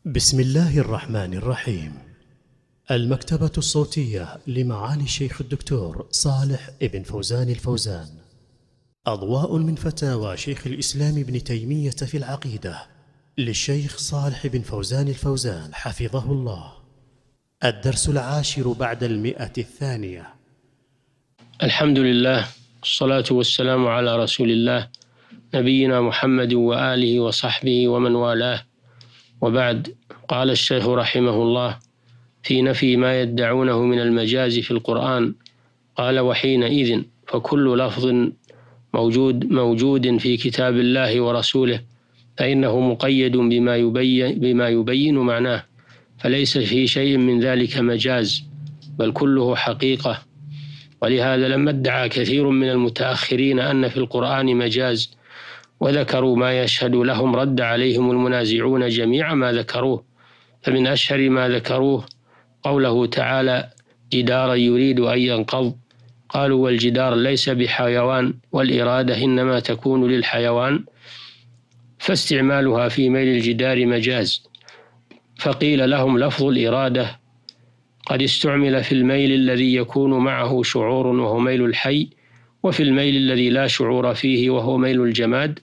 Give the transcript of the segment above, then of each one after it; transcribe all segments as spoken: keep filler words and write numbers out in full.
بسم الله الرحمن الرحيم. المكتبة الصوتية لمعالي الشيخ الدكتور صالح ابن فوزان الفوزان. أضواء من فتاوى شيخ الإسلام ابن تيمية في العقيدة للشيخ صالح بن فوزان الفوزان حفظه الله. الدرس العاشر بعد المئة الثانية. الحمد لله، الصلاة والسلام على رسول الله نبينا محمد وآله وصحبه ومن والاه، وبعد. قال الشيخ رحمه الله في نفي ما يدعونه من المجاز في القرآن، قال: وحينئذ فكل لفظ موجود موجود في كتاب الله ورسوله فإنه مقيد بما يبين, بما يبين معناه، فليس في شيء من ذلك مجاز بل كله حقيقة. ولهذا لما ادعى كثير من المتأخرين أن في القرآن مجاز وذكروا ما يشهد لهم، رد عليهم المنازعون جميع ما ذكروه. فمن أشهر ما ذكروه قوله تعالى: جدارا يريد أن ينقض. قالوا: والجدار ليس بحيوان، والإرادة إنما تكون للحيوان، فاستعمالها في ميل الجدار مجاز. فقيل لهم: لفظ الإرادة قد استعمل في الميل الذي يكون معه شعور وهو ميل الحي، وفي الميل الذي لا شعور فيه وهو ميل الجماد،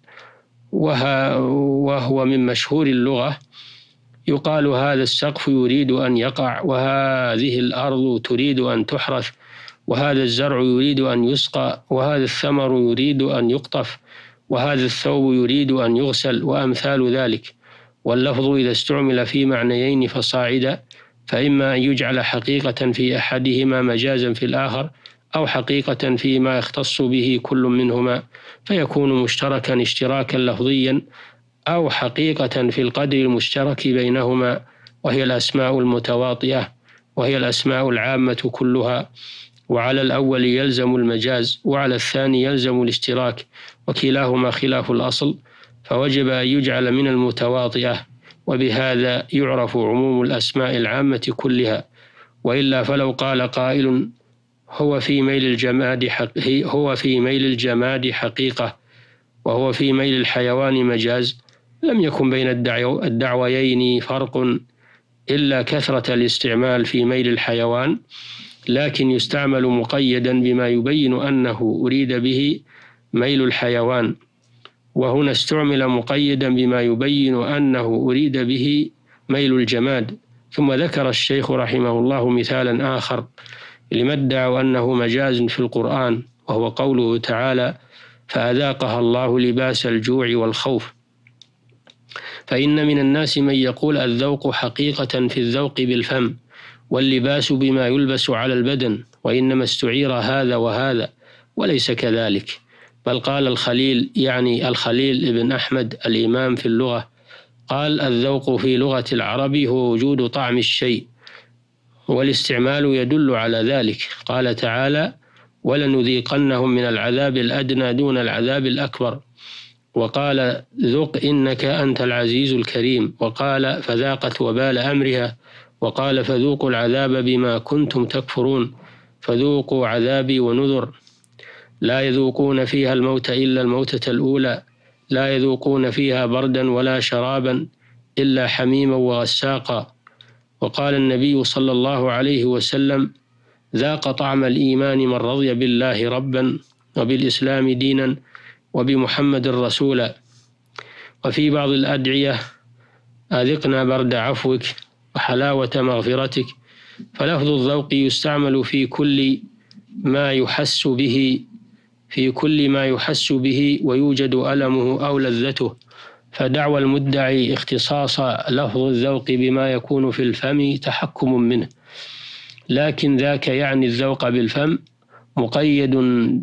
وهو من مشهور اللغة. يقال: هذا السقف يريد أن يقع، وهذه الأرض تريد أن تحرث، وهذا الزرع يريد أن يسقى، وهذا الثمر يريد أن يقطف، وهذا الثوب يريد أن يغسل، وأمثال ذلك. واللفظ إذا استعمل في معنيين فصاعدا فإما أن يجعل حقيقة في أحدهما مجازا في الآخر، أو حقيقة فيما يختص به كل منهما فيكون مشتركا اشتراكا لفظيا، أو حقيقة في القدر المشترك بينهما، وهي الأسماء المتواطئة، وهي الأسماء العامة كلها. وعلى الأول يلزم المجاز، وعلى الثاني يلزم الاشتراك، وكلاهما خلاف الأصل، فوجب أن يجعل من المتواطئة، وبهذا يعرف عموم الأسماء العامة كلها. وإلا فلو قال قائل: هو في ميل الجماد هو في ميل الجماد حقيقة، وهو في ميل الحيوان مجاز، لم يكن بين الدعويين فرق إلا كثرة الاستعمال في ميل الحيوان، لكن يستعمل مقيدا بما يبين أنه أريد به ميل الحيوان، وهنا استعمل مقيدا بما يبين أنه أريد به ميل الجماد. ثم ذكر الشيخ رحمه الله مثالا آخر لما ادعوا أنه مجاز في القرآن، وهو قوله تعالى: فأذاقها الله لباس الجوع والخوف. فإن من الناس من يقول الذوق حقيقة في الذوق بالفم، واللباس بما يلبس على البدن، وإنما استعير هذا وهذا، وليس كذلك. بل قال الخليل، يعني الخليل ابن أحمد الإمام في اللغة، قال: الذوق في لغة العرب هو وجود طعم الشيء، والاستعمال يدل على ذلك. قال تعالى: ولنذيقنهم من العذاب الأدنى دون العذاب الأكبر. وقال: ذق إنك أنت العزيز الكريم. وقال: فذاقت وبال أمرها. وقال: فذوقوا العذاب بما كنتم تكفرون. فذوقوا عذابي ونذر. لا يذوقون فيها الموت إلا الموتة الأولى، لا يذوقون فيها بردا ولا شرابا إلا حميما وغساقا. وقال النبي صلى الله عليه وسلم: ذاق طعم الإيمان من رضي بالله ربا، وبالإسلام دينا، وبمحمد رسولا. وفي بعض الأدعية: أذقنا برد عفوك وحلاوة مغفرتك. فلفظ الذوق يستعمل في كل ما يحس به في كل ما يحس به ويوجد ألمه أو لذته. فدعوى المدعي اختصاص لفظ الذوق بما يكون في الفم تحكم منه، لكن ذاك يعني الذوق بالفم مقيد،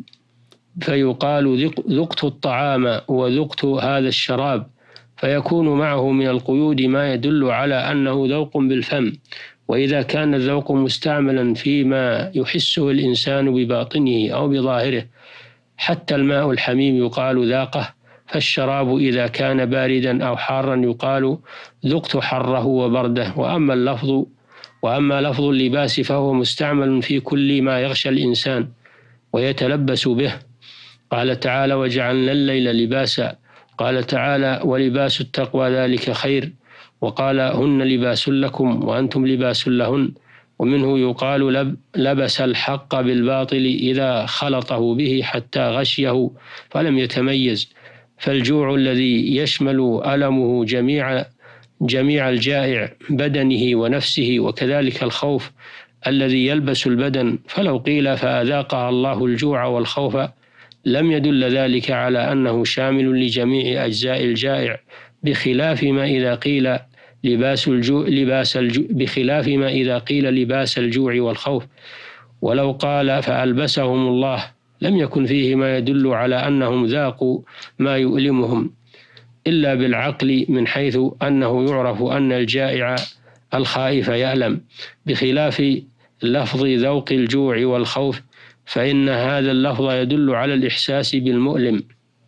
فيقال: ذقت الطعام وذقت هذا الشراب، فيكون معه من القيود ما يدل على أنه ذوق بالفم. وإذا كان الذوق مستعملا فيما يحسه الإنسان بباطنه أو بظاهره، حتى الماء الحميم يقال ذاقه، فالشراب إذا كان باردا أو حارا يقال ذقت حره وبرده. وأما اللفظ وأما لفظ اللباس فهو مستعمل في كل ما يغشى الإنسان ويتلبس به. قال تعالى: وجعلنا الليل لباسا. قال تعالى: ولباس التقوى ذلك خير. وقال هن لباس لكم وأنتم لباس لهن. ومنه يقال لب لبس الحق بالباطل إذا خلطه به حتى غشيه فلم يتميز. فالجوع الذي يشمل ألمه جميع جميع الجائع بدنه ونفسه، وكذلك الخوف الذي يلبس البدن، فلو قيل فأذاقها الله الجوع والخوف لم يدل ذلك على أنه شامل لجميع أجزاء الجائع، بخلاف ما إذا قيل لباس الجوع لباس الجوع بخلاف ما إذا قيل لباس الجوع والخوف. ولو قال فألبسهم الله لم يكن فيه ما يدل على أنهم ذاقوا ما يؤلمهم إلا بالعقل، من حيث أنه يعرف أن الجائع الخائف يألم، بخلاف لفظ ذوق الجوع والخوف فإن هذا اللفظ يدل على الإحساس بالمؤلم.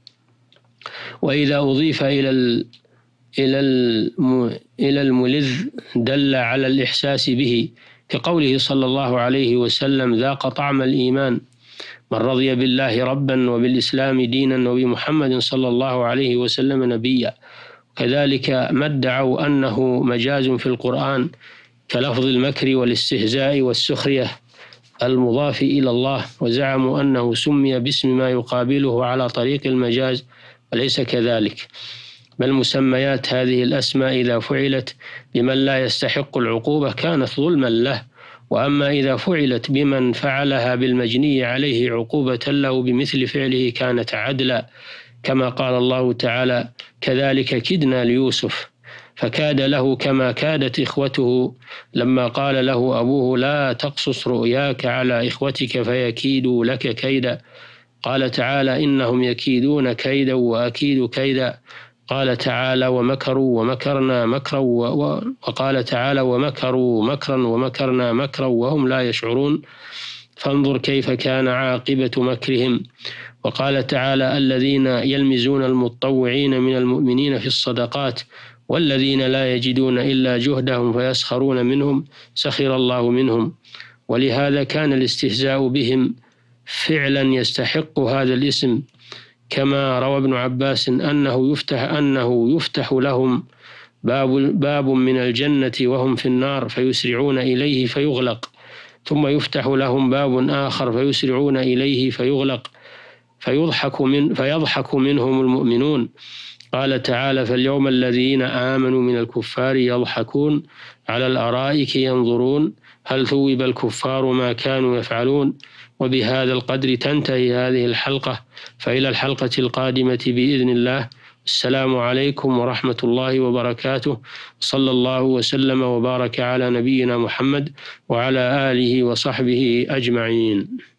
وإذا أضيف إلى ال إلى إلى الملذ دل على الإحساس به، كقوله صلى الله عليه وسلم ذاق طعم الإيمان من رضي بالله ربا وبالإسلام دينا وبمحمد صلى الله عليه وسلم نبيا. كذلك ما ادعوا أنه مجاز في القرآن كلفظ المكر والاستهزاء والسخرية المضاف إلى الله، وزعموا أنه سمي باسم ما يقابله على طريق المجاز، وليس كذلك، بل مسميات هذه الأسماء إذا فعلت بمن لا يستحق العقوبة كانت ظلما له، وأما إذا فعلت بمن فعلها بالمجني عليه عقوبة له بمثل فعله كانت عدلا، كما قال الله تعالى كذلك كدنا ليوسف فكاد له كما كادت إخوته لما قال له أبوه لا تقصص رؤياك على إخوتك فيكيدوا لك كيدا. قال تعالى إنهم يكيدون كيدا وأكيد كيدا. قال تعالى ومكروا ومكرنا مكرا، وقال تعالى ومكروا مكرا ومكرنا مكرا وهم لا يشعرون فانظر كيف كان عاقبة مكرهم. وقال تعالى الذين يلمزون المتطوعين من المؤمنين في الصدقات والذين لا يجدون إلا جهدهم فيسخرون منهم سخر الله منهم. ولهذا كان الاستهزاء بهم فعلا يستحق هذا الاسم، كما روى ابن عباس أنه يفتح أنه يفتح لهم باب باب من الجنة وهم في النار فيسرعون إليه فيغلق، ثم يفتح لهم باب آخر فيسرعون إليه فيغلق فيضحك من فيضحك منهم المؤمنون. قال تعالى فاليوم الذين آمنوا من الكفار يضحكون على الأرائك ينظرون هل ثوب الكفار ما كانوا يفعلون. وبهذا القدر تنتهي هذه الحلقة، فإلى الحلقة القادمة بإذن الله. السلام عليكم ورحمة الله وبركاته، صلى الله وسلم وبارك على نبينا محمد وعلى آله وصحبه أجمعين.